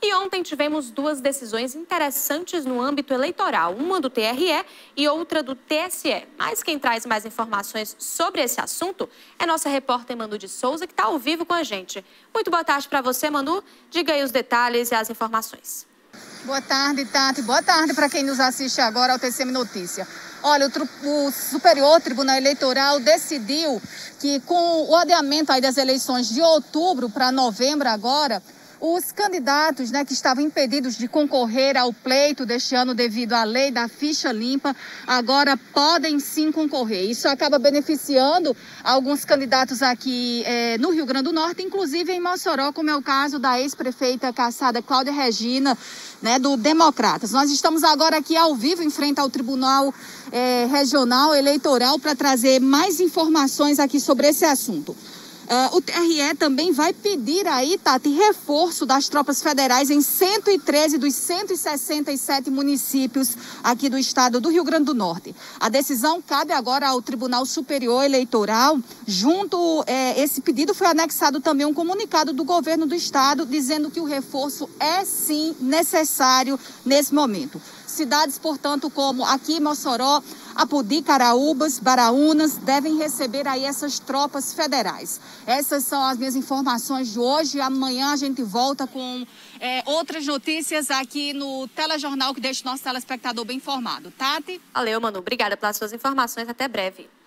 E ontem tivemos duas decisões interessantes no âmbito eleitoral, uma do TRE e outra do TSE. Mas quem traz mais informações sobre esse assunto é nossa repórter Manu de Souza, que está ao vivo com a gente. Muito boa tarde para você, Manu. Diga aí os detalhes e as informações. Boa tarde, Tati. Boa tarde para quem nos assiste agora ao TCM Notícia. Olha, o Superior Tribunal Eleitoral decidiu que com o adiamento aí das eleições de outubro para novembro agora, os candidatos, que estavam impedidos de concorrer ao pleito deste ano devido à lei da ficha limpa, agora podem sim concorrer. Isso acaba beneficiando alguns candidatos aqui no Rio Grande do Norte, inclusive em Mossoró, como é o caso da ex-prefeita cassada Cláudia Regina, do Democratas. Nós estamos agora aqui ao vivo em frente ao Tribunal Regional Eleitoral para trazer mais informações aqui sobre esse assunto. O TRE também vai pedir aí, Tati, reforço das tropas federais em 113 dos 167 municípios aqui do estado do Rio Grande do Norte. A decisão cabe agora ao Tribunal Superior Eleitoral. Esse pedido foi anexado também um comunicado do governo do estado dizendo que o reforço é sim necessário nesse momento. Cidades, portanto, como aqui Mossoró, Apodi, Caraúbas, Baraúnas, devem receber aí essas tropas federais. Essas são as minhas informações de hoje. Amanhã a gente volta com outras notícias aqui no Telejornal, que deixa o nosso telespectador bem informado. Tati? Valeu, Manu. Obrigada pelas suas informações. Até breve.